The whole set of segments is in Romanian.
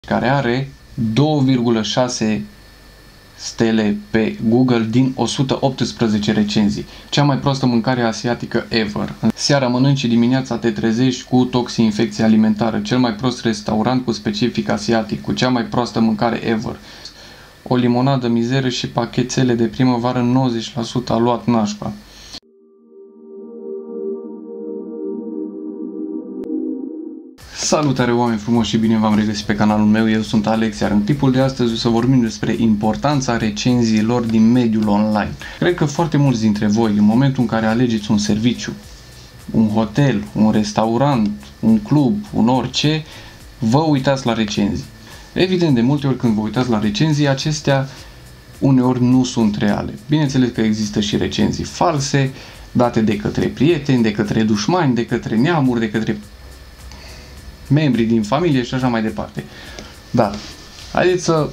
care are 2,6 stele pe Google din 118 recenzii. Cea mai proastă mâncare asiatică ever. Seara mănânci și dimineața te trezești cu toxi-infecție alimentară. Cel mai prost restaurant cu specific asiatic, cu cea mai proastă mâncare ever. O limonadă mizeră și pachetele de primăvară 90% a luat nașpa. Salutare oameni frumoși și bine v-am regăsit pe canalul meu, eu sunt Alex, iar în clipul de astăzi o să vorbim despre importanța recenziilor din mediul online. Cred că foarte mulți dintre voi, în momentul în care alegeți un serviciu, un hotel, un restaurant, un club, un orice, vă uitați la recenzii. Evident, de multe ori când vă uitați la recenzii, acestea uneori nu sunt reale. Bineînțeles că există și recenzii false, date de către prieteni, de către dușmani, de către neamuri, de către membrii din familie și așa mai departe. Dar haideți să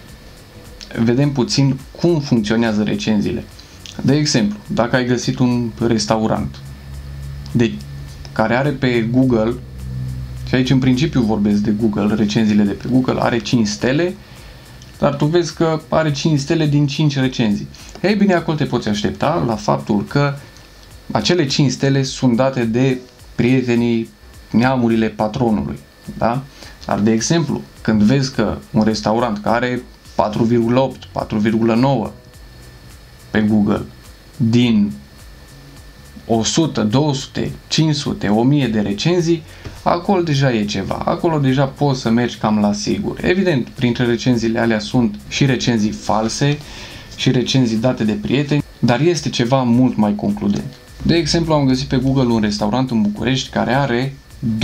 vedem puțin cum funcționează recenziile. De exemplu, dacă ai găsit un restaurant care are pe Google, și aici în principiu vorbesc de Google, recenziile de pe Google, are 5 stele, dar tu vezi că are 5 stele din 5 recenzii. Ei bine, acolo te poți aștepta la faptul că acele 5 stele sunt date de prietenii, neamurile patronului, da? Dar, de exemplu, când vezi că un restaurant care are 4,8, 4,9 pe Google din 100, 200, 500, 1000 de recenzii, acolo deja e ceva. Acolo deja poți să mergi cam la sigur. Evident, printre recenziile alea sunt și recenzii false și recenzii date de prieteni, dar este ceva mult mai concludent. De exemplu, am găsit pe Google un restaurant în București care are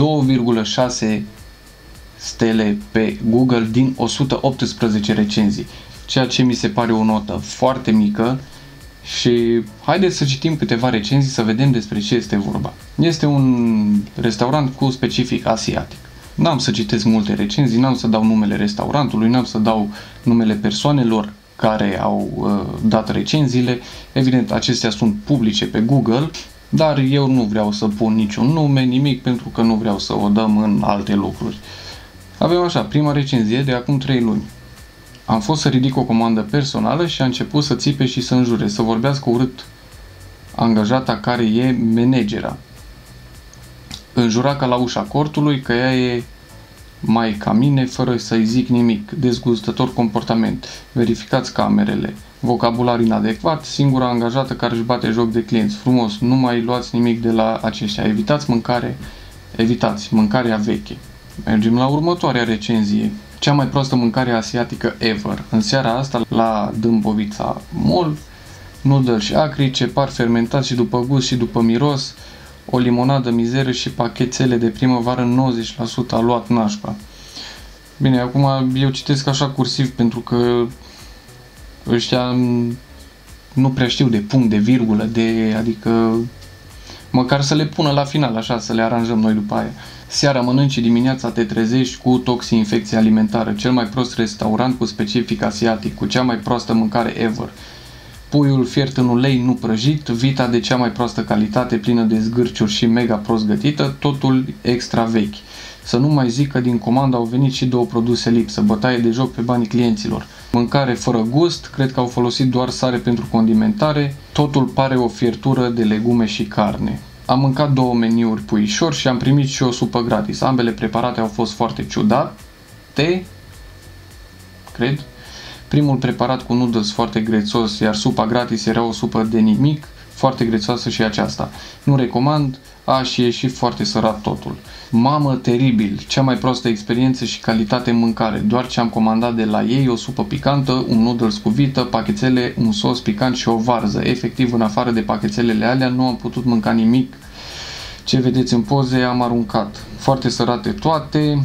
2,6 stele pe Google din 118 recenzii, ceea ce mi se pare o notă foarte mică și haideți să citim câteva recenzii să vedem despre ce este vorba. Este un restaurant cu specific asiatic. N-am să citesc multe recenzii, n-am să dau numele restaurantului, n-am să dau numele persoanelor care au dat recenziile. Evident, acestea sunt publice pe Google, dar eu nu vreau să pun niciun nume, nimic, pentru că nu vreau să o dăm în alte lucruri. Avem așa, prima recenzie de acum 3 luni. Am fost să ridic o comandă personală și a început să țipe și să înjure, să vorbească urât angajata care e managera. Înjura ca la ușa cortului că ea e mai ca mine fără să-i zic nimic, dezgustător comportament, verificați camerele, vocabular inadecvat, singura angajată care își bate joc de clienți, frumos, nu mai luați nimic de la aceștia, evitați mâncarea veche. Mergem la următoarea recenzie, cea mai proastă mâncare asiatică ever. În seara asta la Dâmbovița Mall, noodles acri, cepar fermentat și după gust și după miros, o limonadă mizeră și pachetele de primăvară 90% a luat nașpa. Bine, acum eu citesc așa cursiv pentru că ăștia nu prea știu de punct, de virgulă, adică măcar să le pună la final, așa, să le aranjăm noi după aia. Seara mănânci și dimineața te trezești cu toxi-infecție alimentară. Cel mai prost restaurant cu specific asiatic, cu cea mai proastă mâncare ever. Puiul fiert în ulei nu prăjit, vita de cea mai proastă calitate, plină de zgârciuri și mega prost gătită, totul extra vechi. Să nu mai zic că din comandă au venit și 2 produse lipsă, bătaie de joc pe banii clienților. Mâncare fără gust, cred că au folosit doar sare pentru condimentare, totul pare o fiertură de legume și carne. Am mâncat 2 meniuri puișori și am primit și o supă gratis. Ambele preparate au fost foarte ciudate, cred. Primul preparat cu noodles foarte grețos, iar supa gratis era o supă de nimic, foarte grețoasă și aceasta. Nu recomand, și e și foarte sărat totul. Mamă, teribil, cea mai proastă experiență și calitate în mâncare. Doar ce am comandat de la ei o supă picantă, un noodles cu vită, pachetele, un sos picant și o varză. Efectiv, în afară de pachetelele alea, nu am putut mânca nimic. Ce vedeți în poze, am aruncat. Foarte sărate toate.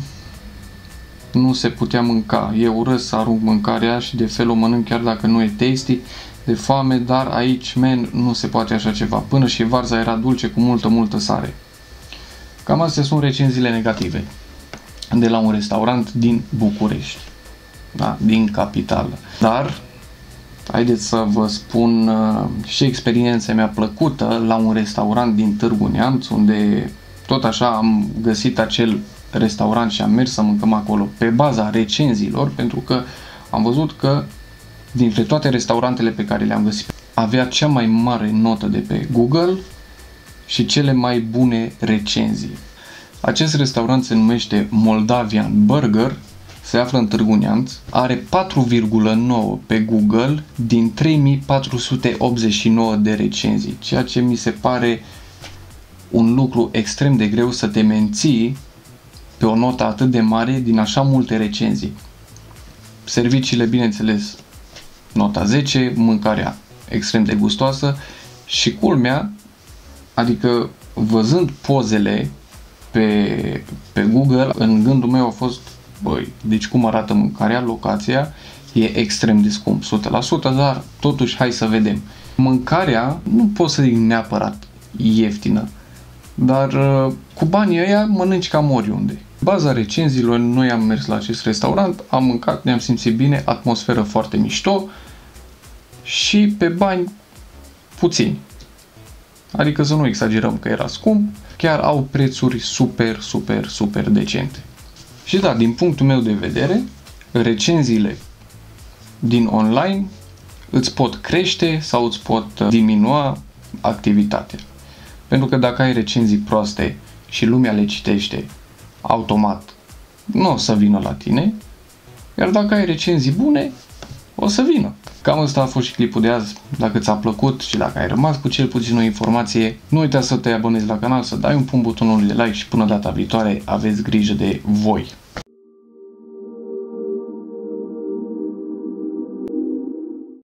Nu se putea mânca. E urât să arunc mâncarea și de fel o mănânc chiar dacă nu e tasty, de foame, dar aici, man, nu se poate așa ceva. Până și varza era dulce cu multă sare. Cam astea sunt recenziile negative de la un restaurant din București, da, din capitală. Dar haideți să vă spun și experiența mea plăcută la un restaurant din Târgu Neamț, unde tot așa am găsit acel restaurant și am mers să mâncăm acolo pe baza recenziilor, pentru că am văzut că dintre toate restaurantele pe care le-am găsit avea cea mai mare notă de pe Google și cele mai bune recenzii. Acest restaurant se numește Moldavian Burger, se află în Târgu Neamț, are 4,9 pe Google din 3489 de recenzii, ceea ce mi se pare un lucru extrem de greu să te menții pe o notă atât de mare din așa multe recenzii. Serviciile, bineînțeles, nota 10, mâncarea extrem de gustoasă și culmea, adică văzând pozele pe Google, în gândul meu a fost, băi, deci cum arată mâncarea, locația, e extrem de scump, 100%, dar totuși hai să vedem. Mâncarea nu pot să zic neapărat ieftină, dar cu banii ăia mănânci cam oriunde. Baza recenziilor, noi am mers la acest restaurant, am mâncat, ne-am simțit bine, atmosferă foarte mișto și pe bani puțini. Adică să nu exagerăm că era scump, chiar au prețuri super decente. Și da, din punctul meu de vedere, recenziile din online îți pot crește sau îți pot diminua activitatea. Pentru că dacă ai recenzii proaste și lumea le citește, automat nu o să vină la tine, iar dacă ai recenzii bune, o să vină. Cam asta a fost și clipul de azi. Dacă ți-a plăcut și dacă ai rămas cu cel puțin o informație, nu uita să te abonezi la canal, să dai un pumn butonului de like și până data viitoare aveți grijă de voi.